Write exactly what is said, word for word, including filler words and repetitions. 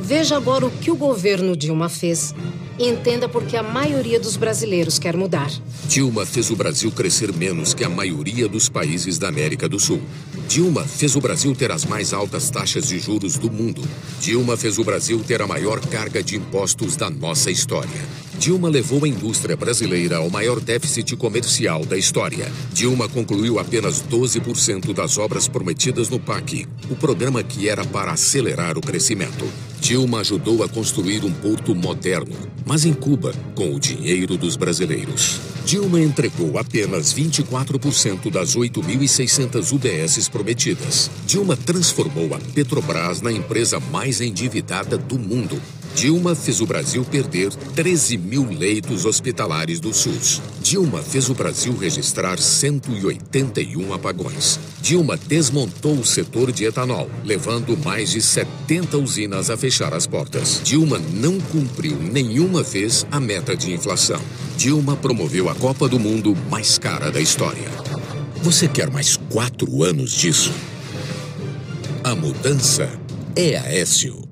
Veja agora o que o governo Dilma fez e entenda por que a maioria dos brasileiros quer mudar. Dilma fez o Brasil crescer menos que a maioria dos países da América do Sul. Dilma fez o Brasil ter as mais altas taxas de juros do mundo. Dilma fez o Brasil ter a maior carga de impostos da nossa história. Dilma levou a indústria brasileira ao maior déficit comercial da história. Dilma concluiu apenas doze por cento das obras prometidas no P A C, o programa que era para acelerar o crescimento. Dilma ajudou a construir um porto moderno, mas em Cuba, com o dinheiro dos brasileiros. Dilma entregou apenas vinte e quatro por cento das oito mil e seiscentas U B Ss prometidas. Dilma transformou a Petrobras na empresa mais endividada do mundo. Dilma fez o Brasil perder treze mil leitos hospitalares do SUS. Dilma fez o Brasil registrar cento e oitenta e um apagões. Dilma desmontou o setor de etanol, levando mais de setenta usinas a fechar as portas. Dilma não cumpriu nenhuma vez a meta de inflação. Dilma promoveu a Copa do Mundo mais cara da história. Você quer mais quatro anos disso? A mudança é Aécio.